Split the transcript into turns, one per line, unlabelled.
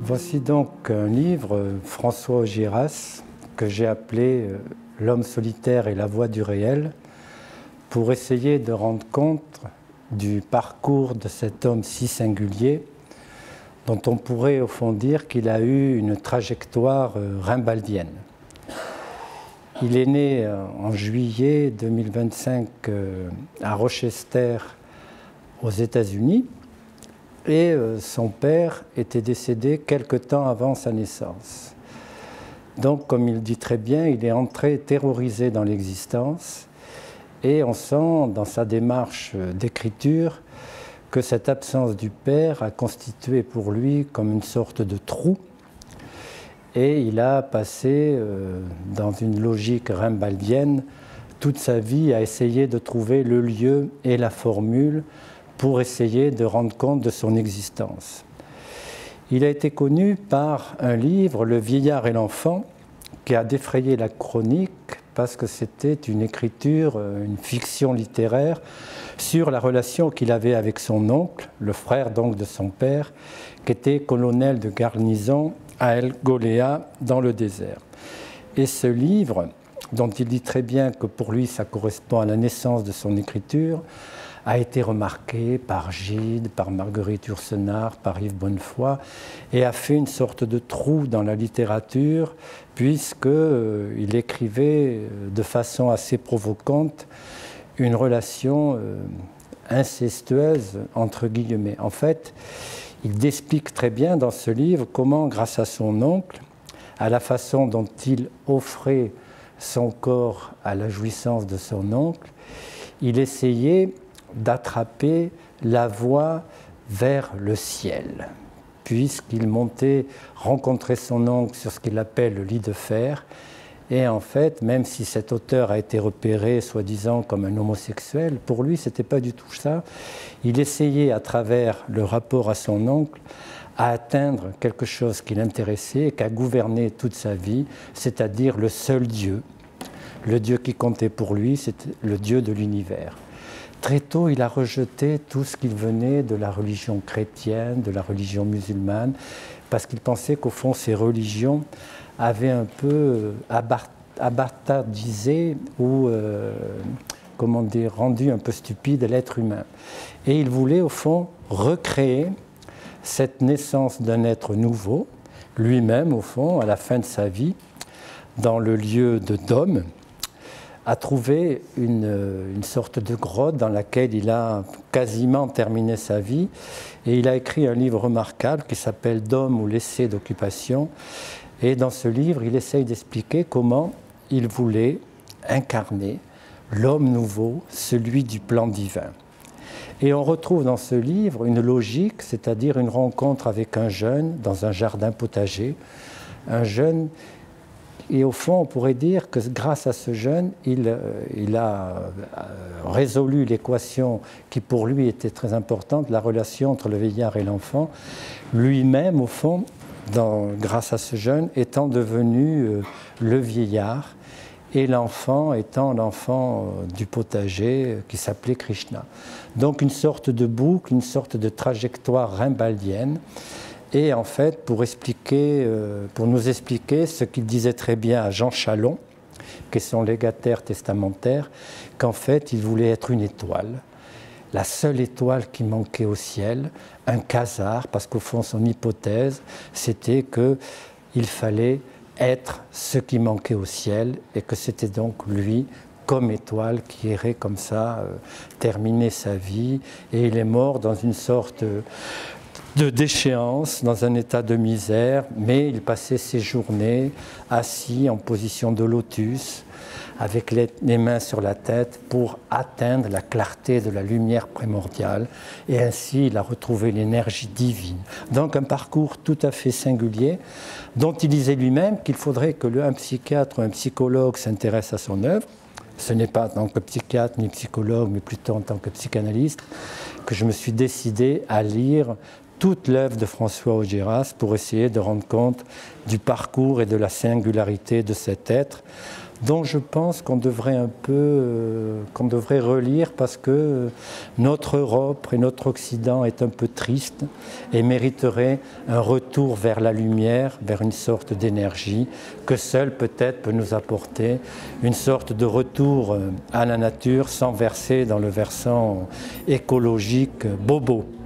Voici donc un livre, François Augiéras, que j'ai appelé « L'homme solitaire et la voie du réel », pour essayer de rendre compte du parcours de cet homme si singulier, dont on pourrait au fond dire qu'il a eu une trajectoire rimbaldienne. Il est né en juillet 2025 à Rochester, aux États-Unis, et son père était décédé quelque temps avant sa naissance. Donc, comme il dit très bien, il est entré terrorisé dans l'existence, et on sent dans sa démarche d'écriture que cette absence du père a constitué pour lui comme une sorte de trou, et il a passé dans une logique rimbaldienne toute sa vie à essayer de trouver le lieu et la formule pour essayer de rendre compte de son existence. Il a été connu par un livre, Le vieillard et l'enfant, qui a défrayé la chronique parce que c'était une écriture, une fiction littéraire sur la relation qu'il avait avec son oncle, le frère donc de son père, qui était colonel de garnison à El Golea dans le désert. Et ce livre, dont il dit très bien que pour lui ça correspond à la naissance de son écriture, a été remarqué par Gide, par Marguerite Yourcenar, par Yves Bonnefoy, et a fait une sorte de trou dans la littérature, puisqu'il écrivait de façon assez provocante une relation incestueuse, entre guillemets. En fait, il explique très bien dans ce livre comment, grâce à son oncle, à la façon dont il offrait son corps à la jouissance de son oncle, il essayait d'attraper la voie vers le ciel, puisqu'il montait rencontrer son oncle sur ce qu'il appelle le lit de fer. Et en fait, même si cet auteur a été repéré, soi-disant, comme un homosexuel, pour lui, ce n'était pas du tout ça. Il essayait, à travers le rapport à son oncle, à atteindre quelque chose qui l'intéressait et qui a gouverné toute sa vie, c'est-à-dire le seul Dieu. Le Dieu qui comptait pour lui, c'était le Dieu de l'univers. Très tôt, il a rejeté tout ce qui venait de la religion chrétienne, de la religion musulmane, parce qu'il pensait qu'au fond, ces religions avaient un peu abâtardisé ou comment dire, rendu un peu stupide l'être humain. Et il voulait, au fond, recréer cette naissance d'un être nouveau, lui-même, au fond, à la fin de sa vie, dans le lieu de Dôme, a trouvé une sorte de grotte dans laquelle il a quasiment terminé sa vie. Et il a écrit un livre remarquable qui s'appelle « Dôme ou l'essai d'occupation ». Et dans ce livre, il essaye d'expliquer comment il voulait incarner l'homme nouveau, celui du plan divin. Et on retrouve dans ce livre une logique, c'est-à-dire une rencontre avec un jeune dans un jardin potager, un jeune. Et au fond, on pourrait dire que grâce à ce jeune, il a résolu l'équation qui pour lui était très importante, la relation entre le vieillard et l'enfant. Lui-même, au fond, grâce à ce jeune, étant devenu le vieillard et l'enfant étant l'enfant du potager qui s'appelait Krishna. Donc une sorte de boucle, une sorte de trajectoire rimbaldienne. Et en fait, pour nous expliquer ce qu'il disait très bien à Jean Chalon, qui est son légataire testamentaire, qu'en fait, il voulait être une étoile, la seule étoile qui manquait au ciel, un quasar, parce qu'au fond, son hypothèse, c'était qu'il fallait être ce qui manquait au ciel, et que c'était donc lui, comme étoile, qui irait comme ça terminer sa vie. Et il est mort dans une sorte de déchéance, dans un état de misère, mais il passait ses journées assis en position de lotus, avec les mains sur la tête pour atteindre la clarté de la lumière primordiale, et ainsi il a retrouvé l'énergie divine. Donc un parcours tout à fait singulier, dont il disait lui-même qu'il faudrait que un psychiatre ou un psychologue s'intéresse à son œuvre. Ce n'est pas en tant que psychiatre ni psychologue, mais plutôt en tant que psychanalyste, que je me suis décidé à lire toute l'œuvre de François Augiéras pour essayer de rendre compte du parcours et de la singularité de cet être, dont je pense qu'on devrait qu'on devrait relire parce que notre Europe et notre Occident est un peu triste et mériterait un retour vers la lumière, vers une sorte d'énergie que seule peut-être peut nous apporter, une sorte de retour à la nature sans verser dans le versant écologique bobo.